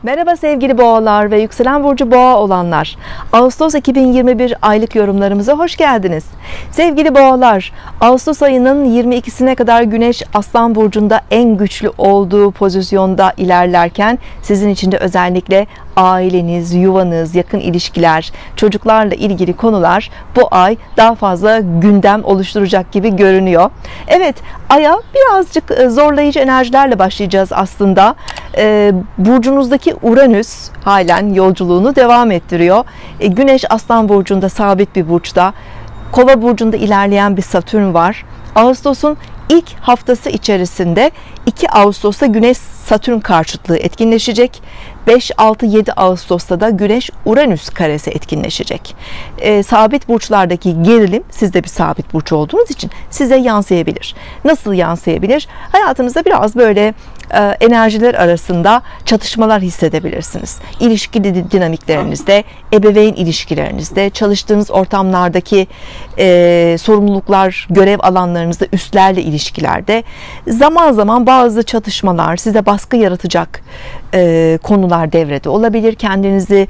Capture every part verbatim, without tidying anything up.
Merhaba sevgili boğalar ve yükselen burcu boğa olanlar. Ağustos iki bin yirmi bir aylık yorumlarımıza hoş geldiniz. Sevgili boğalar, Ağustos ayının yirmi ikisine kadar Güneş Aslan burcunda en güçlü olduğu pozisyonda ilerlerken sizin için de özellikle aileniz, yuvanız, yakın ilişkiler, çocuklarla ilgili konular bu ay daha fazla gündem oluşturacak gibi görünüyor. Evet, aya birazcık zorlayıcı enerjilerle başlayacağız aslında. Ee, burcunuzdaki Uranüs halen yolculuğunu devam ettiriyor. Ee, Güneş Aslan burcunda, sabit bir burçta. Kova burcunda ilerleyen bir Satürn var. Ağustos'un ilk haftası içerisinde iki Ağustos'ta Güneş Satürn karşıtlığı etkinleşecek. beş altı yedi Ağustos'ta da Güneş Uranüs karesi etkinleşecek. E, sabit burçlardaki gerilim, siz de bir sabit burç olduğunuz için size yansıyabilir. Nasıl yansıyabilir? Hayatınızda biraz böyle e, enerjiler arasında çatışmalar hissedebilirsiniz. İlişki dinamiklerinizde, ebeveyn ilişkilerinizde, çalıştığınız ortamlardaki e, sorumluluklar, görev alanlarınızda, üstlerle ilişkilerde zaman zaman bazı çatışmalar, size baskı yaratacak e, konular devrede olabilir. Kendinizi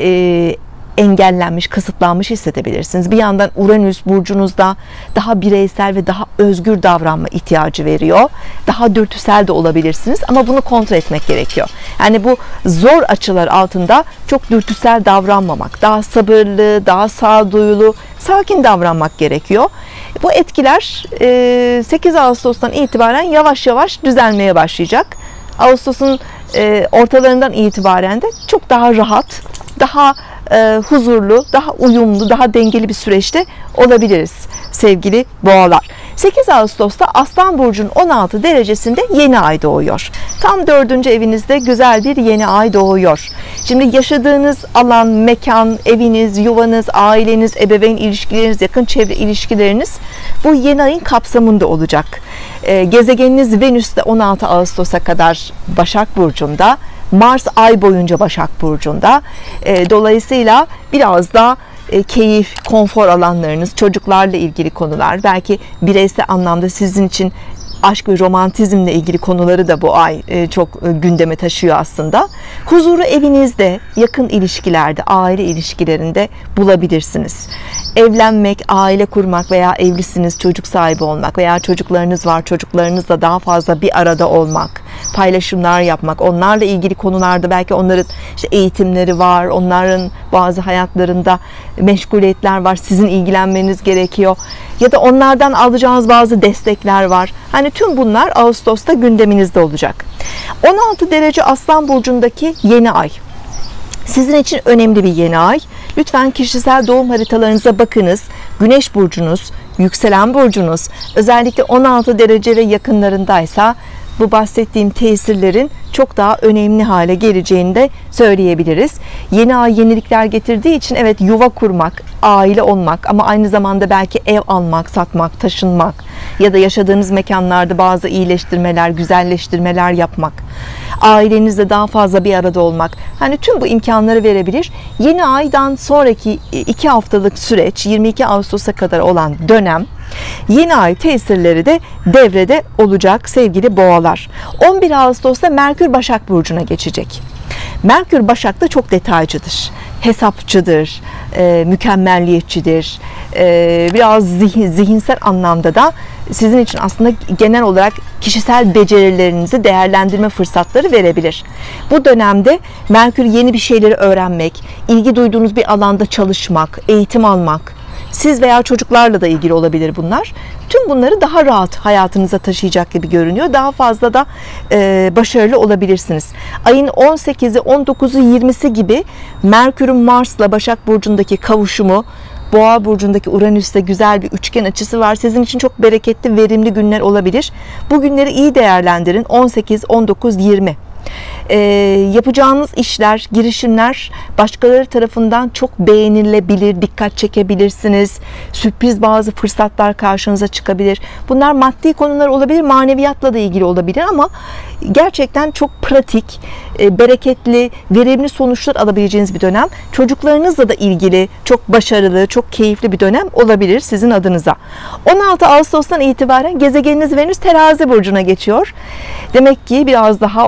e, engellenmiş, kısıtlanmış hissedebilirsiniz. Bir yandan Uranüs burcunuzda daha bireysel ve daha özgür davranma ihtiyacı veriyor. Daha dürtüsel de olabilirsiniz ama bunu kontrol etmek gerekiyor. Yani bu zor açılar altında çok dürtüsel davranmamak, daha sabırlı, daha sağduyulu, sakin davranmak gerekiyor. Bu etkiler sekiz Ağustos'tan itibaren yavaş yavaş düzelmeye başlayacak. Ağustos'un ortalarından itibaren de çok daha rahat, daha huzurlu, daha uyumlu, daha dengeli bir süreçte olabiliriz sevgili boğalar. sekiz Ağustos'ta Aslan burcunun on altı derecesinde yeni ay doğuyor. Tam dördüncü evinizde güzel bir yeni ay doğuyor. Şimdi yaşadığınız alan, mekan, eviniz, yuvanız, aileniz, ebeveyn ilişkileriniz, yakın çevre ilişkileriniz bu yeni ayın kapsamında olacak. Gezegeniniz Venüs de on altı Ağustos'a kadar Başak burcunda, Mars ay boyunca Başak burcunda. Dolayısıyla biraz da keyif, konfor alanlarınız, çocuklarla ilgili konular, belki bireysel anlamda sizin için aşk ve romantizmle ilgili konuları da bu ay çok gündeme taşıyor aslında. Huzuru evinizde, yakın ilişkilerde, aile ilişkilerinde bulabilirsiniz. Evlenmek, aile kurmak veya evlisiniz, çocuk sahibi olmak veya çocuklarınız var, çocuklarınızla daha fazla bir arada olmak, paylaşımlar yapmak, onlarla ilgili konularda belki onların işte eğitimleri var, onların bazı hayatlarında meşguliyetler var, sizin ilgilenmeniz gerekiyor ya da onlardan alacağınız bazı destekler var. Hani tüm bunlar Ağustos'ta gündeminizde olacak. on altı derece Aslan burcundaki yeni ay sizin için önemli bir yeni ay. Lütfen kişisel doğum haritalarınıza bakınız. Güneş burcunuz, yükselen burcunuz özellikle on altı derece ve yakınlarındaysa bu bahsettiğim tesirlerin çok daha önemli hale geleceğini de söyleyebiliriz. Yeni ay yenilikler getirdiği için evet, yuva kurmak, aile olmak ama aynı zamanda belki ev almak, satmak, taşınmak ya da yaşadığınız mekanlarda bazı iyileştirmeler, güzelleştirmeler yapmak, ailenizle daha fazla bir arada olmak, hani tüm bu imkanları verebilir. Yeni aydan sonraki iki haftalık süreç, yirmi iki Ağustos'a kadar olan dönem, yeni ay tesirleri de devrede olacak sevgili boğalar. on bir Ağustos'ta Merkür Başak burcuna geçecek. Merkür Başak'ta çok detaycıdır, hesapçıdır, e, mükemmelliyetçidir, e, biraz zihin, zihinsel anlamda da sizin için aslında genel olarak kişisel becerilerinizi değerlendirme fırsatları verebilir. Bu dönemde Merkür yeni bir şeyleri öğrenmek, ilgi duyduğunuz bir alanda çalışmak, eğitim almak, siz veya çocuklarla da ilgili olabilir bunlar. Tüm bunları daha rahat hayatınıza taşıyacak gibi görünüyor. Daha fazla da e, başarılı olabilirsiniz. Ayın on sekizi, on dokuzu, yirmisi gibi Merkür'ün Mars'la Başak burcundaki kavuşumu, Boğa burcundaki Uranüs'te güzel bir üçgen açısı var. Sizin için çok bereketli, verimli günler olabilir. Bu günleri iyi değerlendirin. on sekiz, on dokuz, yirmi. Ee, yapacağınız işler, girişimler başkaları tarafından çok beğenilebilir, dikkat çekebilirsiniz. Sürpriz bazı fırsatlar karşınıza çıkabilir. Bunlar maddi konular olabilir, maneviyatla da ilgili olabilir ama gerçekten çok pratik, e, bereketli, verimli sonuçlar alabileceğiniz bir dönem. Çocuklarınızla da ilgili çok başarılı, çok keyifli bir dönem olabilir sizin adınıza. on altı Ağustos'tan itibaren gezegeniniz Venüs Terazi burcuna geçiyor. Demek ki biraz daha on altı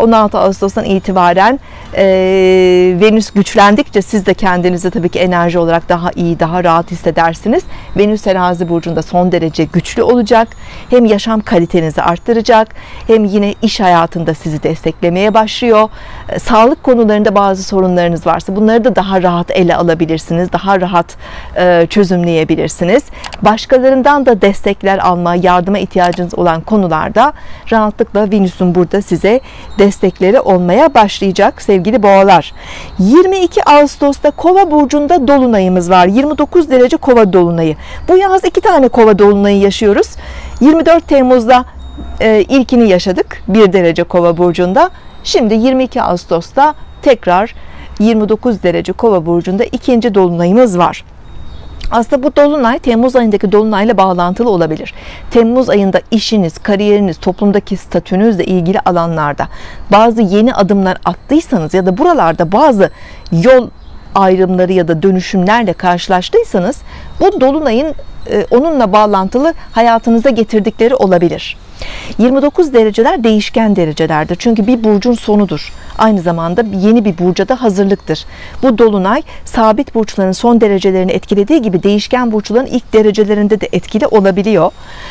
Ağustos'tan itibaren e, Venüs güçlendikçe siz de kendinizi tabii ki enerji olarak daha iyi, daha rahat hissedersiniz. Venüs Terazi burcunda son derece güçlü olacak. Hem yaşam kalitenizi arttıracak, hem yine iş hayatında sizi desteklemeye başlıyor. E, sağlık konularında bazı sorunlarınız varsa bunları da daha rahat ele alabilirsiniz, daha rahat e, çözümleyebilirsiniz. Başkalarından da destekler alma, yardıma ihtiyacınız olan konularda rahatlıkla Venüs'ün burada size destekleri olmaya başlayacak sevgili boğalar. yirmi iki Ağustos'ta Kova burcunda dolunayımız var. yirmi dokuz derece Kova dolunayı. Bu yaz iki tane Kova dolunayı yaşıyoruz. yirmi dört Temmuz'da e, ilkini yaşadık. bir derece Kova burcunda. Şimdi yirmi iki Ağustos'ta tekrar yirmi dokuz derece Kova burcunda ikinci dolunayımız var. Aslında bu dolunay Temmuz ayındaki dolunayla bağlantılı olabilir. Temmuz ayında işiniz, kariyeriniz, toplumdaki statünüzle ilgili alanlarda bazı yeni adımlar attıysanız ya da buralarda bazı yol ayrımları ya da dönüşümlerle karşılaştıysanız bu dolunayın e, onunla bağlantılı hayatınıza getirdikleri olabilir. yirmi dokuz dereceler değişken derecelerdir. Çünkü bir burcun sonudur. Aynı zamanda yeni bir burca da hazırlıktır. Bu dolunay sabit burçların son derecelerini etkilediği gibi değişken burçların ilk derecelerinde de etkili olabiliyor.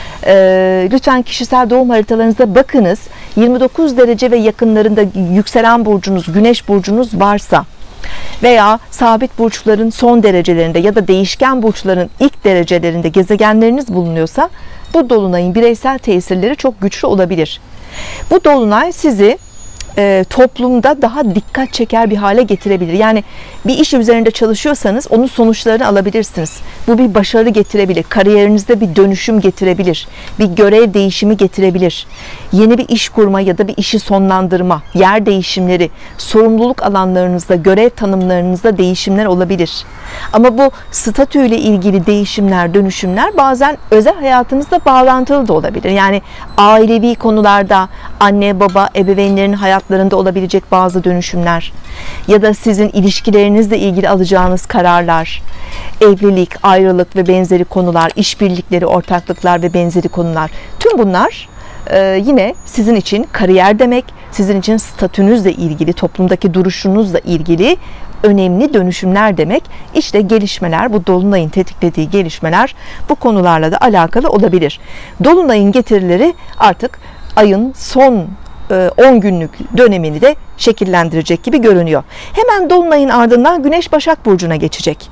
Ee, lütfen kişisel doğum haritalarınıza bakınız. yirmi dokuz derece ve yakınlarında yükselen burcunuz, güneş burcunuz varsa veya sabit burçların son derecelerinde ya da değişken burçların ilk derecelerinde gezegenleriniz bulunuyorsa bu dolunayın bireysel tesirleri çok güçlü olabilir. Bu dolunay sizi e, toplumda daha dikkat çeker bir hale getirebilir. Yani bir iş üzerinde çalışıyorsanız onun sonuçlarını alabilirsiniz. Bu bir başarı getirebilir. Kariyerinizde bir dönüşüm getirebilir. Bir görev değişimi getirebilir. Yeni bir iş kurma ya da bir işi sonlandırma, yer değişimleri, sorumluluk alanlarınızda, görev tanımlarınızda değişimler olabilir. Ama bu statüyle ilgili değişimler, dönüşümler bazen özel hayatınızla bağlantılı da olabilir. Yani ailevi konularda anne, baba, ebeveynlerin hayatlarında olabilecek bazı dönüşümler ya da sizin ilişkilerinizle ilgili alacağınız kararlar, evlilik, ayrılık ve benzeri konular, işbirlikleri, ortaklıklar ve benzeri konular. Tüm bunlar e, yine sizin için kariyer demek, sizin için statünüzle ilgili, toplumdaki duruşunuzla ilgili önemli dönüşümler demek. İşte gelişmeler, bu dolunayın tetiklediği gelişmeler bu konularla da alakalı olabilir. Dolunayın getirileri artık ayın son on günlük dönemini de şekillendirecek gibi görünüyor. Hemen dolunayın ardından Güneş Başak Burcu'na geçecek.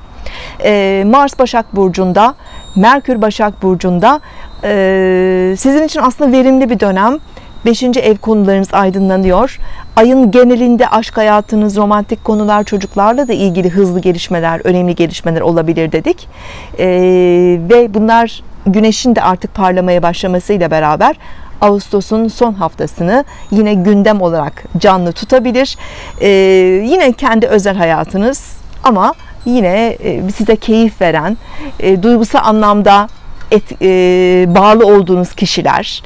Mars Başak Burcu'nda, Merkür Başak Burcu'nda sizin için aslında verimli bir dönem. Beşinci ev konularınız aydınlanıyor. Ayın genelinde aşk hayatınız, romantik konular, çocuklarla da ilgili hızlı gelişmeler, önemli gelişmeler olabilir dedik. Ee, ve bunlar Güneş'in de artık parlamaya başlamasıyla beraber Ağustos'un son haftasını yine gündem olarak canlı tutabilir. Ee, yine kendi özel hayatınız ama yine size keyif veren, e, duygusal anlamda et, e, bağlı olduğunuz kişiler,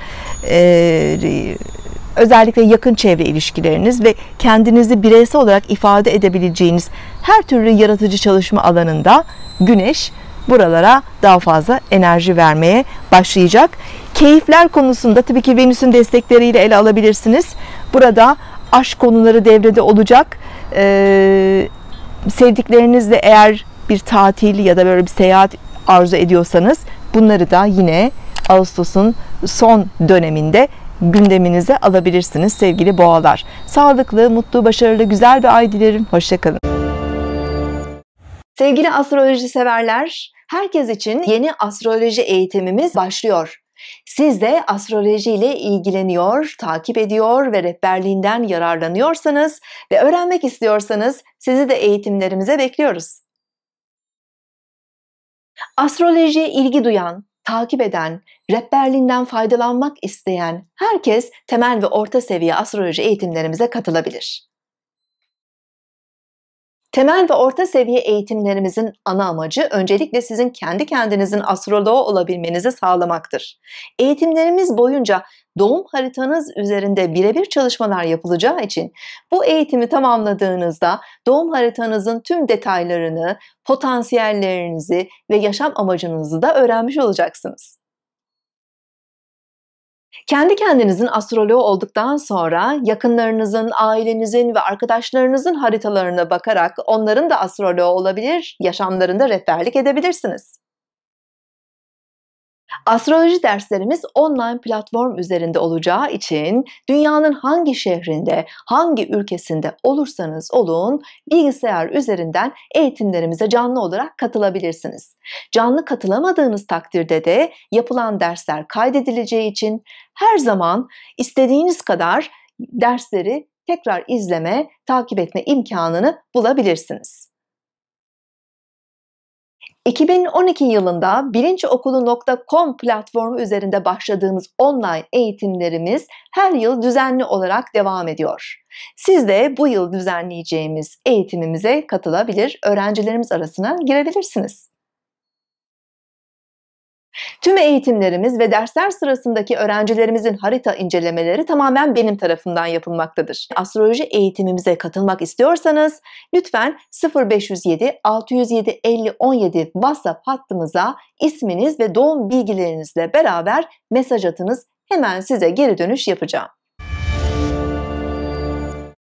e, özellikle yakın çevre ilişkileriniz ve kendinizi bireysel olarak ifade edebileceğiniz her türlü yaratıcı çalışma alanında Güneş buralara daha fazla enerji vermeye başlayacak. Keyifler konusunda tabii ki Venüs'ün destekleriyle ele alabilirsiniz. Burada aşk konuları devrede olacak. Ee, sevdiklerinizle eğer bir tatil ya da böyle bir seyahat arzu ediyorsanız bunları da yine Ağustos'un son döneminde gündeminize alabilirsiniz sevgili boğalar. Sağlıklı, mutlu, başarılı, güzel bir ay dilerim. Hoşça kalın. Sevgili astroloji severler, herkes için yeni astroloji eğitimimiz başlıyor. Siz de astroloji ile ilgileniyor, takip ediyor ve rehberliğinden yararlanıyorsanız ve öğrenmek istiyorsanız sizi de eğitimlerimize bekliyoruz. Astrolojiye ilgi duyan, takip eden, rehberliğinden faydalanmak isteyen herkes temel ve orta seviye astroloji eğitimlerimize katılabilir. Temel ve orta seviye eğitimlerimizin ana amacı öncelikle sizin kendi kendinizin astroloğu olabilmenizi sağlamaktır. Eğitimlerimiz boyunca doğum haritanız üzerinde birebir çalışmalar yapılacağı için bu eğitimi tamamladığınızda doğum haritanızın tüm detaylarını, potansiyellerinizi ve yaşam amacınızı da öğrenmiş olacaksınız. Kendi kendinizin astroloğu olduktan sonra yakınlarınızın, ailenizin ve arkadaşlarınızın haritalarına bakarak onların da astroloğu olabilir, yaşamlarında rehberlik edebilirsiniz. Astroloji derslerimiz online platform üzerinde olacağı için dünyanın hangi şehrinde, hangi ülkesinde olursanız olun bilgisayar üzerinden eğitimlerimize canlı olarak katılabilirsiniz. Canlı katılamadığınız takdirde de yapılan dersler kaydedileceği için her zaman istediğiniz kadar dersleri tekrar izleme, takip etme imkanını bulabilirsiniz. iki bin on iki yılında bilinçokulu nokta com platformu üzerinde başladığımız online eğitimlerimiz her yıl düzenli olarak devam ediyor. Siz de bu yıl düzenleyeceğimiz eğitimimize katılabilir, öğrencilerimiz arasına girebilirsiniz. Tüm eğitimlerimiz ve dersler sırasındaki öğrencilerimizin harita incelemeleri tamamen benim tarafımdan yapılmaktadır. Astroloji eğitimimize katılmak istiyorsanız lütfen sıfır beş yüz yedi altı yüz yedi elli on yedi WhatsApp hattımıza isminiz ve doğum bilgilerinizle beraber mesaj atınız. Hemen size geri dönüş yapacağım.